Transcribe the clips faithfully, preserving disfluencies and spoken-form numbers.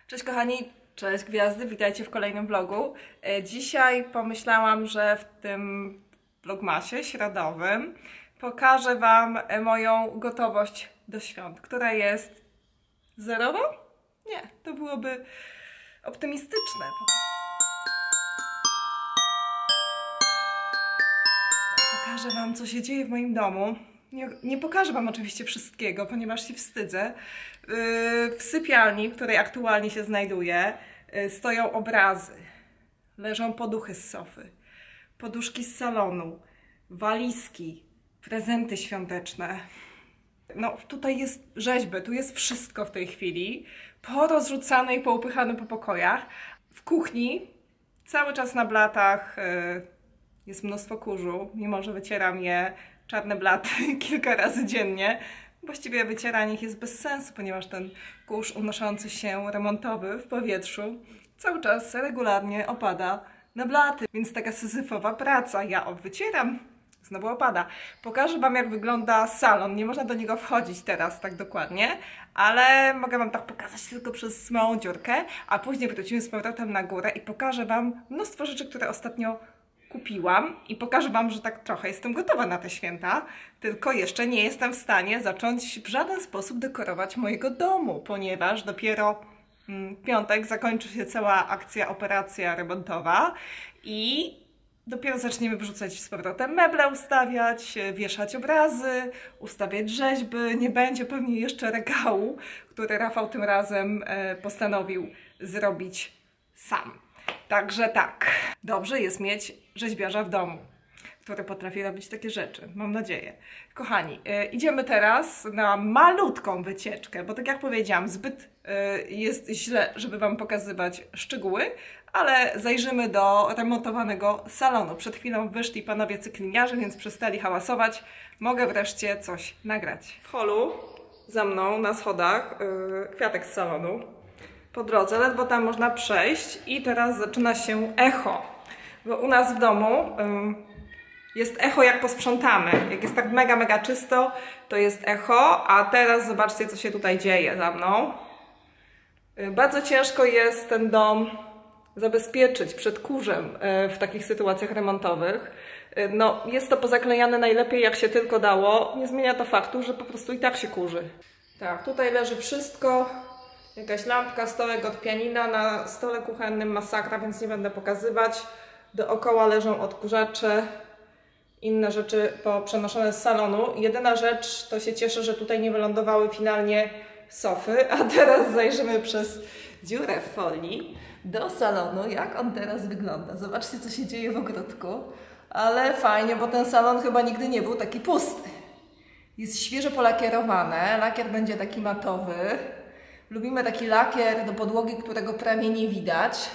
Cześć kochani, cześć gwiazdy, witajcie w kolejnym vlogu. Dzisiaj pomyślałam, że w tym vlogmasie środowym pokażę Wam moją gotowość do świąt, która jest zerowa? Nie, to byłoby optymistyczne. Pokażę Wam, co się dzieje w moim domu. Nie, nie pokażę Wam oczywiście wszystkiego, ponieważ się wstydzę. W sypialni, w której aktualnie się znajduję, stoją obrazy, leżą poduchy z sofy, poduszki z salonu, walizki, prezenty świąteczne. No, tutaj jest rzeźby, tu jest wszystko w tej chwili, porozrzucane i poupychane po pokojach. W kuchni cały czas na blatach jest mnóstwo kurzu, mimo że wycieram je, czarne blaty, kilka razy dziennie. Właściwie wycieranie ich jest bez sensu, ponieważ ten kurz unoszący się remontowy w powietrzu cały czas regularnie opada na blaty, więc taka syzyfowa praca. Ja wycieram, znowu opada. Pokażę Wam, jak wygląda salon. Nie można do niego wchodzić teraz tak dokładnie, ale mogę Wam tak pokazać tylko przez małą dziurkę, a później wrócimy z powrotem na górę i pokażę Wam mnóstwo rzeczy, które ostatnio kupiłam i pokażę Wam, że tak trochę jestem gotowa na te święta, tylko jeszcze nie jestem w stanie zacząć w żaden sposób dekorować mojego domu, ponieważ dopiero w piątek zakończy się cała akcja, operacja remontowa i dopiero zaczniemy wrzucać z powrotem meble, ustawiać, wieszać obrazy, ustawiać rzeźby. Nie będzie pewnie jeszcze regału, który Rafał tym razem postanowił zrobić sam. Także tak, dobrze jest mieć rzeźbiarza w domu, który potrafi robić takie rzeczy, mam nadzieję. Kochani, yy, idziemy teraz na malutką wycieczkę, bo tak jak powiedziałam, zbyt yy, jest źle, żeby Wam pokazywać szczegóły, ale zajrzymy do remontowanego salonu. Przed chwilą wyszli panowie cykliniarze, więc przestali hałasować. Mogę wreszcie coś nagrać. W holu za mną na schodach yy, kwiatek z salonu. Po drodze, ledwo tam można przejść i teraz zaczyna się echo, bo u nas w domu ym, jest echo jak posprzątamy, jak jest tak mega, mega czysto, to jest echo, a teraz zobaczcie, co się tutaj dzieje za mną. Yy, bardzo ciężko jest ten dom zabezpieczyć przed kurzem yy, w takich sytuacjach remontowych. Yy, no, jest to pozaklejane najlepiej jak się tylko dało, nie zmienia to faktu, że po prostu i tak się kurzy. Tak, tutaj leży wszystko. Jakaś lampka, stołek od pianina, na stole kuchennym masakra, więc nie będę pokazywać. Dookoła leżą odkurzacze, inne rzeczy poprzenoszone z salonu. Jedyna rzecz, to się cieszę, że tutaj nie wylądowały finalnie sofy, a teraz zajrzymy przez dziurę w folii do salonu, jak on teraz wygląda. Zobaczcie, co się dzieje w ogródku, ale fajnie, bo ten salon chyba nigdy nie był taki pusty. Jest świeżo polakierowane, lakier będzie taki matowy. Lubimy taki lakier do podłogi, którego prawie nie widać.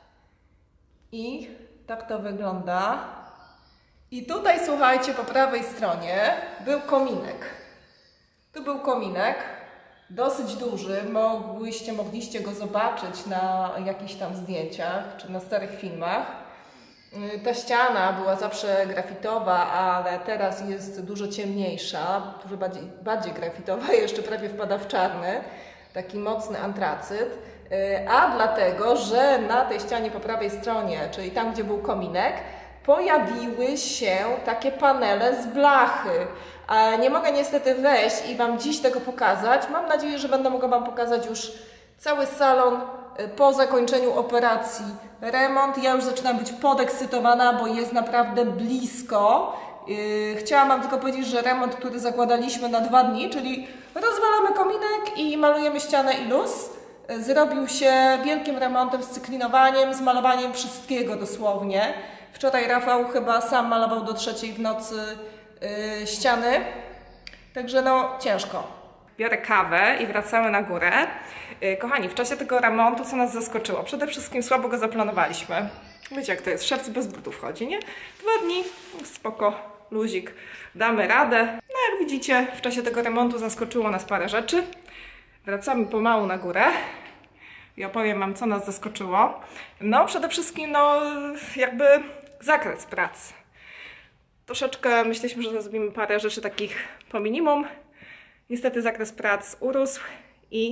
I tak to wygląda. I tutaj, słuchajcie, po prawej stronie był kominek. Tu był kominek, dosyć duży. Mogłyście, mogliście go zobaczyć na jakichś tam zdjęciach, czy na starych filmach. Ta ściana była zawsze grafitowa, ale teraz jest dużo ciemniejsza, dużo bardziej, bardziej grafitowa, jeszcze prawie wpada w czarny. Taki mocny antracyt, a dlatego, że na tej ścianie po prawej stronie, czyli tam, gdzie był kominek, pojawiły się takie panele z blachy. Nie mogę niestety wejść i Wam dziś tego pokazać. Mam nadzieję, że będę mogła Wam pokazać już cały salon po zakończeniu operacji remont. Ja już zaczynam być podekscytowana, bo jest naprawdę blisko. Chciałam Wam tylko powiedzieć, że remont, który zakładaliśmy na dwa dni, czyli rozwalamy kominek i malujemy ścianę i luz, zrobił się wielkim remontem z cyklinowaniem, z malowaniem wszystkiego dosłownie. Wczoraj Rafał chyba sam malował do trzeciej w nocy yy, ściany, także no ciężko. Biorę kawę i wracamy na górę. Yy, kochani, w czasie tego remontu co nas zaskoczyło? Przede wszystkim słabo go zaplanowaliśmy. Wiecie jak to jest, szewc bez butów chodzi, nie? Dwa dni, spoko. Luzik, damy radę. No jak widzicie, w czasie tego remontu zaskoczyło nas parę rzeczy. Wracamy pomału na górę i opowiem Wam, co nas zaskoczyło. No przede wszystkim, no jakby zakres prac. Troszeczkę myśleliśmy, że zrobimy parę rzeczy takich po minimum. Niestety zakres prac urósł i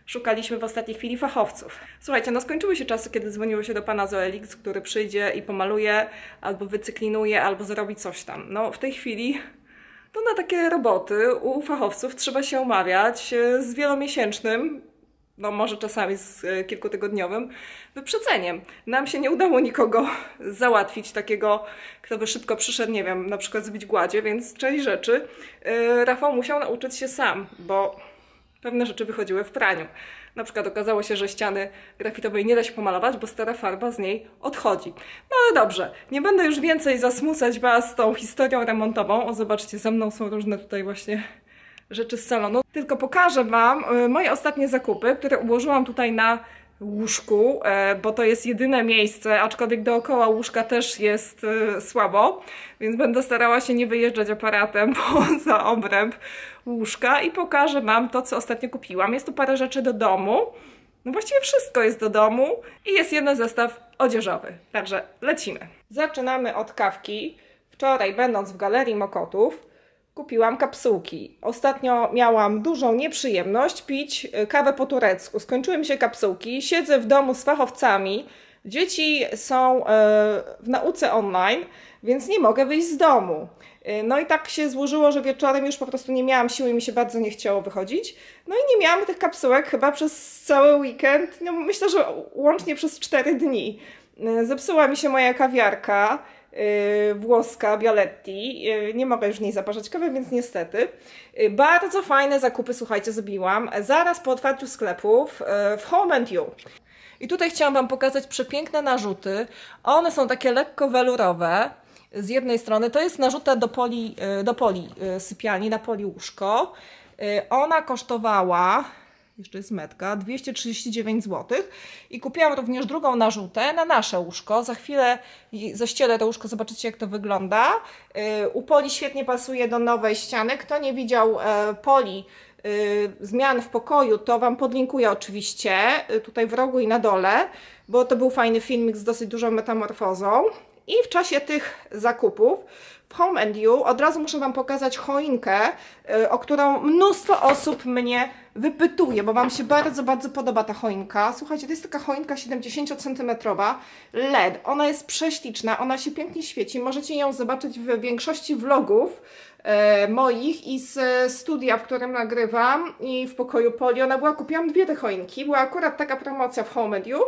szukaliśmy w ostatniej chwili fachowców. Słuchajcie, no skończyły się czasy, kiedy dzwoniło się do pana z O L X, który przyjdzie i pomaluje, albo wycyklinuje, albo zrobi coś tam. No w tej chwili to na takie roboty u fachowców trzeba się umawiać z wielomiesięcznym, no może czasami z kilkutygodniowym wyprzedzeniem. Nam się nie udało nikogo załatwić takiego, kto by szybko przyszedł, nie wiem, na przykład zbić gładzie, więc część rzeczy yy, Rafał musiał nauczyć się sam, bo pewne rzeczy wychodziły w praniu. Na przykład okazało się, że ściany grafitowej nie da się pomalować, bo stara farba z niej odchodzi. No ale dobrze, nie będę już więcej zasmucać Was tą historią remontową. O, zobaczcie, za mną są różne tutaj właśnie rzeczy z salonu. Tylko pokażę Wam moje ostatnie zakupy, które ułożyłam tutaj na łóżku, bo to jest jedyne miejsce, aczkolwiek dookoła łóżka też jest słabo, więc będę starała się nie wyjeżdżać aparatem poza obręb łóżka i pokażę Wam to, co ostatnio kupiłam. Jest tu parę rzeczy do domu, no właściwie wszystko jest do domu i jest jeden zestaw odzieżowy, także lecimy. Zaczynamy od kawki. Wczoraj, będąc w Galerii Mokotów, kupiłam kapsułki. Ostatnio miałam dużą nieprzyjemność pić kawę po turecku. Skończyły mi się kapsułki, siedzę w domu z fachowcami, dzieci są w nauce online, więc nie mogę wyjść z domu. No i tak się złożyło, że wieczorem już po prostu nie miałam siły i mi się bardzo nie chciało wychodzić. No i nie miałam tych kapsułek chyba przez cały weekend, no myślę, że łącznie przez cztery dni. Zepsuła mi się moja kawiarka, Yy, włoska Bialetti. Yy, nie mogę już w niej zaparzać kawy, więc niestety. Yy, bardzo fajne zakupy, słuchajcie, zrobiłam zaraz po otwarciu sklepów yy, w Home and You. I tutaj chciałam Wam pokazać przepiękne narzuty. One są takie lekko welurowe. Z jednej strony to jest narzuta do poli, yy, do poli yy, sypialni, na poli łóżko. Yy, ona kosztowała... jeszcze jest metka, dwieście trzydzieści dziewięć złotych i kupiłam również drugą narzutę na nasze łóżko. Za chwilę zaścielę to łóżko, zobaczycie jak to wygląda. U Poli świetnie pasuje do nowej ściany. Kto nie widział Poli zmian w pokoju, to Wam podlinkuję oczywiście tutaj w rogu i na dole, bo to był fajny filmik z dosyć dużą metamorfozą. I w czasie tych zakupów w Home and You od razu muszę Wam pokazać choinkę, o którą mnóstwo osób mnie wypytuje, bo Wam się bardzo, bardzo podoba ta choinka. Słuchajcie, to jest taka choinka siedemdziesięciocentymetrowa L E D. Ona jest prześliczna, ona się pięknie świeci. Możecie ją zobaczyć w większości vlogów e, moich i z studia, w którym nagrywam i w pokoju Poli. Ona była, kupiłam dwie te choinki. Była akurat taka promocja w Home and You,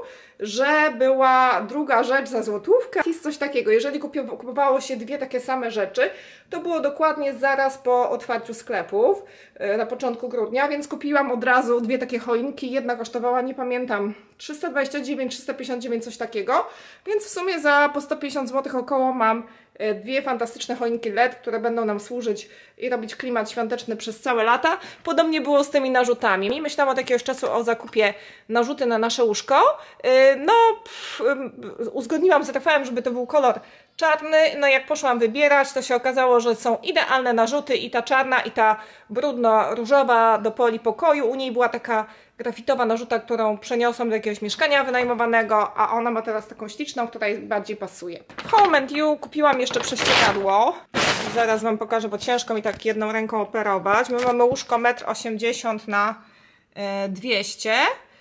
że była druga rzecz za złotówkę. Jest coś takiego, jeżeli kupowało się dwie takie same rzeczy, to było dokładnie zaraz po otwarciu sklepów e, na początku grudnia, więc kupiłam od razu dwie takie choinki. Jedna kosztowała, nie pamiętam, trzysta dwadzieścia dziewięć, trzysta pięćdziesiąt dziewięć, coś takiego, więc w sumie za po sto pięćdziesiąt złotych około mam dwie fantastyczne choinki L E D, które będą nam służyć i robić klimat świąteczny przez całe lata. Podobnie było z tymi narzutami. Myślałam od jakiegoś czasu o zakupie narzuty na nasze łóżko. No, pff, uzgodniłam z Rafałem, żeby to był kolor czarny. No jak poszłam wybierać, to się okazało, że są idealne narzuty i ta czarna, i ta brudno-różowa do Poli pokoju. U niej była taka grafitowa narzuta, którą przeniosłam do jakiegoś mieszkania wynajmowanego, a ona ma teraz taką śliczną, która jej bardziej pasuje. W Home and You kupiłam jeszcze prześcieradło. Zaraz Wam pokażę, bo ciężko mi tak jedną ręką operować. My mamy łóżko metr osiemdziesiąt na dwieście.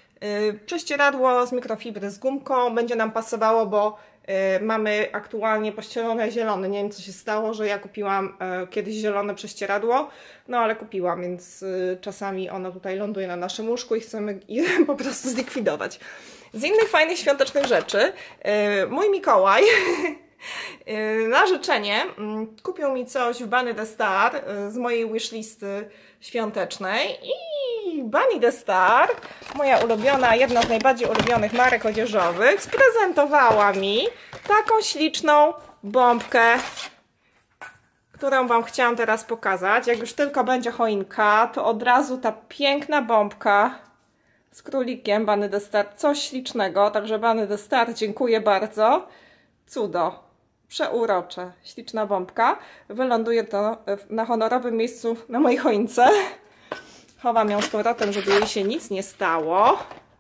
Prześcieradło z mikrofibry z gumką. Będzie nam pasowało, bo mamy aktualnie pościelone zielone. Nie wiem, co się stało, że ja kupiłam kiedyś zielone prześcieradło, no ale kupiłam, więc czasami ono tutaj ląduje na naszym łóżku i chcemy je po prostu zlikwidować. Z innych fajnych świątecznych rzeczy, mój Mikołaj na życzenie kupił mi coś w Bunny the Star z mojej wishlisty świątecznej i Bunny the Star, moja ulubiona, jedna z najbardziej ulubionych marek odzieżowych, sprezentowała mi taką śliczną bombkę, którą Wam chciałam teraz pokazać. Jak już tylko będzie choinka, to od razu ta piękna bombka z królikiem Bunny the Star, coś ślicznego, także Bunny the Star, dziękuję bardzo. Cudo. Przeurocze, śliczna bombka. Wyląduje to na honorowym miejscu na mojej choince. Chowam ją z powrotem, żeby jej się nic nie stało.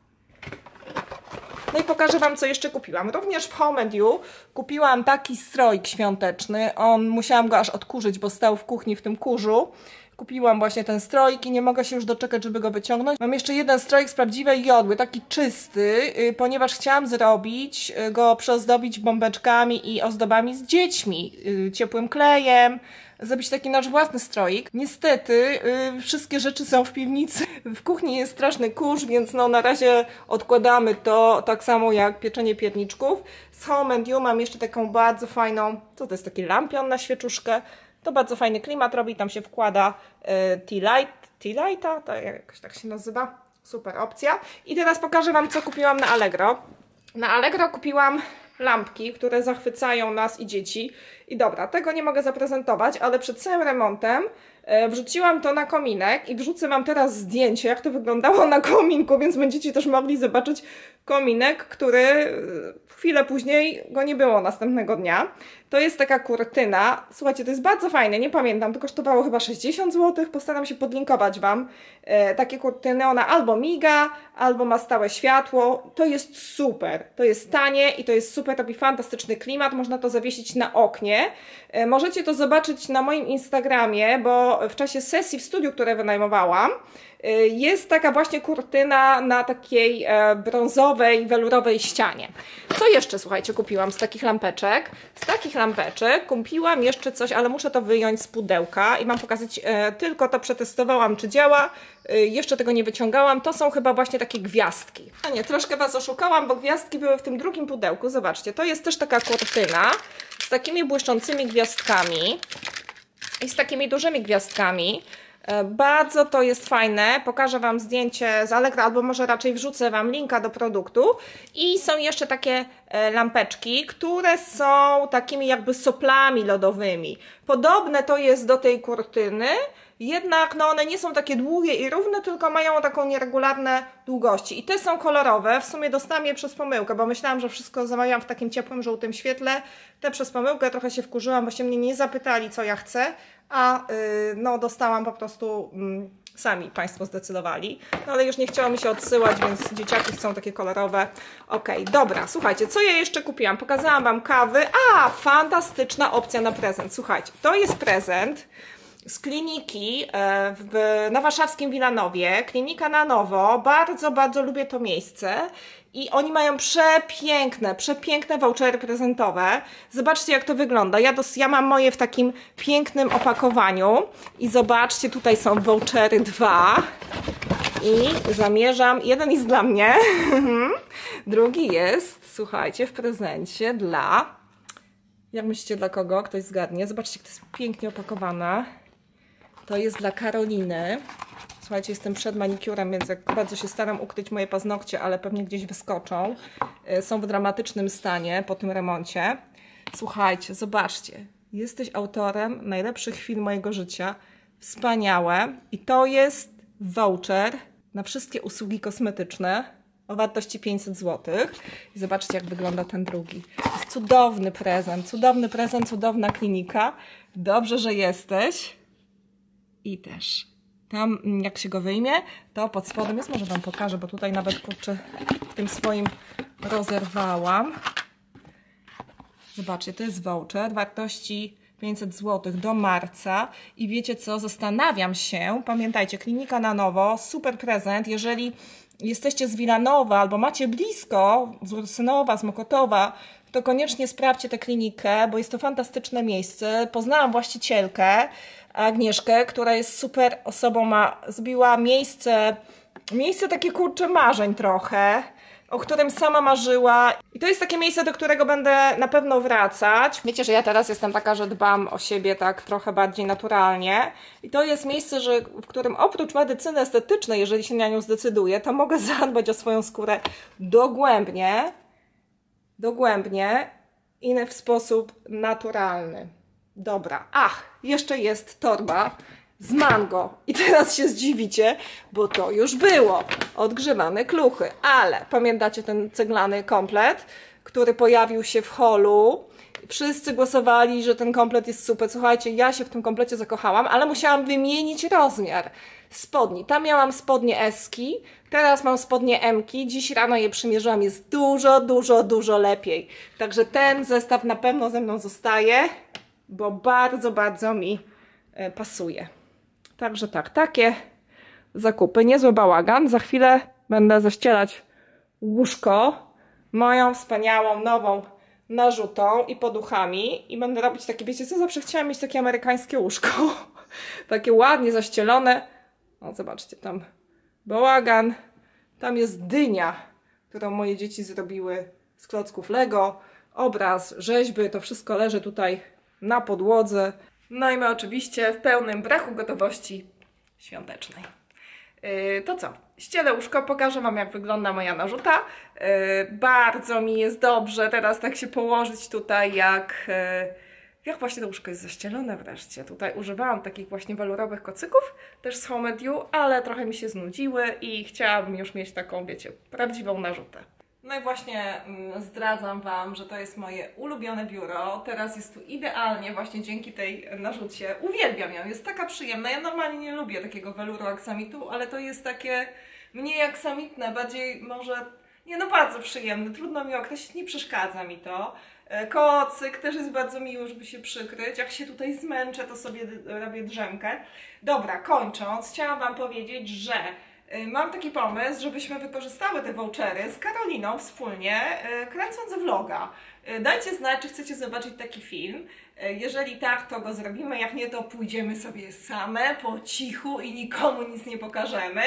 No i pokażę Wam, co jeszcze kupiłam. Również w Home and You kupiłam taki strojk świąteczny. On, musiałam go aż odkurzyć, bo stał w kuchni w tym kurzu. Kupiłam właśnie ten stroik i nie mogę się już doczekać, żeby go wyciągnąć. Mam jeszcze jeden stroik z prawdziwej jodły, taki czysty, yy, ponieważ chciałam zrobić, yy, go przyozdobić bombeczkami i ozdobami z dziećmi, yy, ciepłym klejem, zrobić taki nasz własny stroik. Niestety yy, wszystkie rzeczy są w piwnicy. W kuchni jest straszny kurz, więc no na razie odkładamy to, tak samo jak pieczenie pierniczków. Z Home and You mam jeszcze taką bardzo fajną, co to jest, taki lampion na świeczuszkę. To bardzo fajny klimat robi, tam się wkłada yy, tea light, tea lighta, to jakoś tak się nazywa. Super opcja. I teraz pokażę Wam, co kupiłam na Allegro. Na Allegro kupiłam lampki, które zachwycają nas i dzieci. I dobra, tego nie mogę zaprezentować, ale przed całym remontem e, wrzuciłam to na kominek i wrzucę Wam teraz zdjęcie, jak to wyglądało na kominku, więc będziecie też mogli zobaczyć kominek, który e, chwilę później go nie było następnego dnia. To jest taka kurtyna. Słuchajcie, to jest bardzo fajne, nie pamiętam, to kosztowało chyba sześćdziesiąt złotych. Postaram się podlinkować Wam e, takie kurtyny. Ona albo miga, albo ma stałe światło. To jest super. To jest tanie i to jest super, robi fantastyczny klimat. Można to zawiesić na oknie. E, możecie to zobaczyć na moim Instagramie, bo w czasie sesji w studiu, które wynajmowałam, jest taka właśnie kurtyna na takiej brązowej, welurowej ścianie. Co jeszcze, słuchajcie, kupiłam z takich lampeczek? Z takich lampeczek kupiłam jeszcze coś, ale muszę to wyjąć z pudełka i mam pokazać, tylko to przetestowałam, czy działa. Jeszcze tego nie wyciągałam. To są chyba właśnie takie gwiazdki. A nie, troszkę Was oszukałam, bo gwiazdki były w tym drugim pudełku. Zobaczcie, to jest też taka kurtyna z takimi błyszczącymi gwiazdkami i z takimi dużymi gwiazdkami. Bardzo to jest fajne, pokażę Wam zdjęcie z Allegro, albo może raczej wrzucę Wam linka do produktu. I są jeszcze takie lampeczki, które są takimi jakby soplami lodowymi. Podobne to jest do tej kurtyny, jednak no one nie są takie długie i równe, tylko mają taką nieregularne długości. I te są kolorowe, w sumie dostałam je przez pomyłkę, bo myślałam, że wszystko zamawiam w takim ciepłym, żółtym świetle. Te przez pomyłkę, trochę się wkurzyłam, bo się mnie nie zapytali, co ja chcę, a yy, no dostałam po prostu, yy, sami Państwo zdecydowali. No ale już nie chciało mi się odsyłać, więc dzieciaki chcą takie kolorowe. Okej, dobra, słuchajcie, co ja jeszcze kupiłam? Pokazałam Wam kawy. A, fantastyczna opcja na prezent. Słuchajcie, to jest prezent z kliniki w, na warszawskim Wilanowie, klinika na nowo. Bardzo, bardzo lubię to miejsce i oni mają przepiękne, przepiękne vouchery prezentowe. Zobaczcie, jak to wygląda. Ja, dos, ja mam moje w takim pięknym opakowaniu i zobaczcie, tutaj są vouchery dwa i zamierzam, jeden jest dla mnie, drugi jest, słuchajcie, w prezencie dla, jak myślicie dla kogo? Ktoś zgadnie. Zobaczcie, jak to jest pięknie opakowane. To jest dla Karoliny. Słuchajcie, jestem przed manikurem, więc jak bardzo się staram ukryć moje paznokcie, ale pewnie gdzieś wyskoczą. Są w dramatycznym stanie po tym remoncie. Słuchajcie, zobaczcie. Jesteś autorem najlepszych chwil mojego życia. Wspaniałe. I to jest voucher na wszystkie usługi kosmetyczne o wartości pięćset złotych. I zobaczcie, jak wygląda ten drugi. To jest cudowny prezent, cudowny prezent, cudowna klinika. Dobrze, że jesteś. I też tam, jak się go wyjmie, to pod spodem jest, może Wam pokażę, bo tutaj nawet, kurczę, w tym swoim rozerwałam. Zobaczcie, to jest voucher wartości pięćset złotych do marca i wiecie co, zastanawiam się, pamiętajcie, klinika na nowo, super prezent, jeżeli jesteście z Wilanowa albo macie blisko, z Ursynowa, z Mokotowa, to koniecznie sprawdźcie tę klinikę, bo jest to fantastyczne miejsce. Poznałam właścicielkę, Agnieszkę, która jest super osobą, ma, zbiła miejsce, miejsce takie kurcze marzeń trochę, o którym sama marzyła. I to jest takie miejsce, do którego będę na pewno wracać. Wiecie, że ja teraz jestem taka, że dbam o siebie tak trochę bardziej naturalnie. I to jest miejsce, że, w którym oprócz medycyny estetycznej, jeżeli się na nią zdecyduję, to mogę zadbać o swoją skórę dogłębnie, dogłębnie i w sposób naturalny. Dobra, ach, jeszcze jest torba z mango. I teraz się zdziwicie, bo to już było. Odgrzewane kluchy. Ale pamiętacie ten ceglany komplet, który pojawił się w holu? Wszyscy głosowali, że ten komplet jest super. Słuchajcie, ja się w tym komplecie zakochałam, ale musiałam wymienić rozmiar spodni. Tam miałam spodnie eski, teraz mam spodnie emki. Dziś rano je przymierzyłam, jest dużo, dużo, dużo lepiej. Także ten zestaw na pewno ze mną zostaje, bo bardzo, bardzo mi pasuje. Także tak, takie zakupy, niezły bałagan. Za chwilę będę zaścielać łóżko moją wspaniałą, nową narzutą i poduchami i będę robić takie, wiecie co, zawsze chciałam mieć takie amerykańskie łóżko. Takie ładnie zaścielone. O, zobaczcie, tam bałagan. Tam jest dynia, którą moje dzieci zrobiły z klocków Lego. Obraz, rzeźby, to wszystko leży tutaj na podłodze. No i my oczywiście w pełnym braku gotowości świątecznej. Yy, to co? Ścielę łóżko, pokażę wam, jak wygląda moja narzuta. Yy, bardzo mi jest dobrze teraz tak się położyć tutaj, jak, yy, jak właśnie to łóżko jest zaścielone wreszcie. Tutaj używałam takich właśnie welurowych kocyków, też z Home and You, ale trochę mi się znudziły i chciałabym już mieć taką, wiecie, prawdziwą narzutę. No i właśnie mm, zdradzam wam, że to jest moje ulubione biuro. Teraz jest tu idealnie właśnie dzięki tej narzucie. Uwielbiam ją, jest taka przyjemna. Ja normalnie nie lubię takiego weluru aksamitu, ale to jest takie mniej aksamitne, bardziej może... Nie no, bardzo przyjemne, trudno mi określić, nie przeszkadza mi to. Kocyk też jest bardzo miły, żeby się przykryć. Jak się tutaj zmęczę, to sobie robię drzemkę. Dobra, kończąc, chciałam wam powiedzieć, że mam taki pomysł, żebyśmy wykorzystały te vouchery z Karoliną wspólnie, kręcąc vloga. Dajcie znać, czy chcecie zobaczyć taki film. Jeżeli tak, to go zrobimy, jak nie, to pójdziemy sobie same, po cichu i nikomu nic nie pokażemy.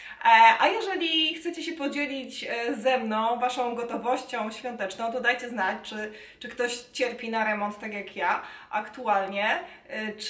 A jeżeli chcecie się podzielić ze mną waszą gotowością świąteczną, to dajcie znać, czy, czy ktoś cierpi na remont tak jak ja aktualnie, czy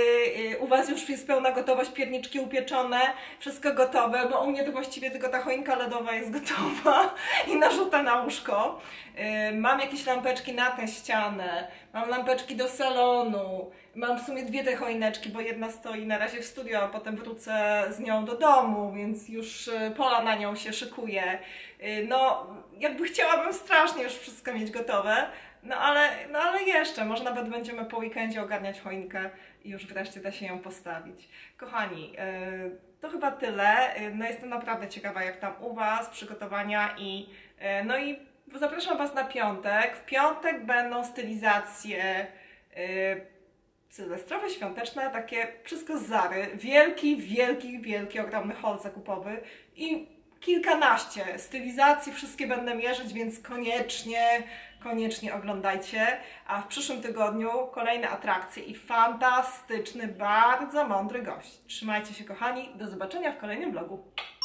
u was już jest pełna gotowość, pierniczki upieczone, wszystko gotowe, bo u mnie to właściwie tylko ta choinka lodowa jest gotowa i narzuta na łóżko. Mam jakieś lampeczki na tę ścianę, mam lampeczki do salonu, mam w sumie dwie te choineczki, bo jedna stoi na razie w studio, a potem wrócę z nią do domu, więc już Pola na nią się szykuje. No, jakby chciałabym strasznie już wszystko mieć gotowe, no ale, no ale jeszcze, może nawet będziemy po weekendzie ogarniać choinkę i już wreszcie da się ją postawić. Kochani, to chyba tyle. No jestem naprawdę ciekawa, jak tam u was przygotowania i no i zapraszam was na piątek. W piątek będą stylizacje sylwestrowe, świąteczne, takie wszystko z Zary. Wielki, wielki, wielki, ogromny haul zakupowy i kilkanaście stylizacji, wszystkie będę mierzyć, więc koniecznie, koniecznie oglądajcie. A w przyszłym tygodniu kolejne atrakcje i fantastyczny, bardzo mądry gość. Trzymajcie się, kochani, do zobaczenia w kolejnym vlogu.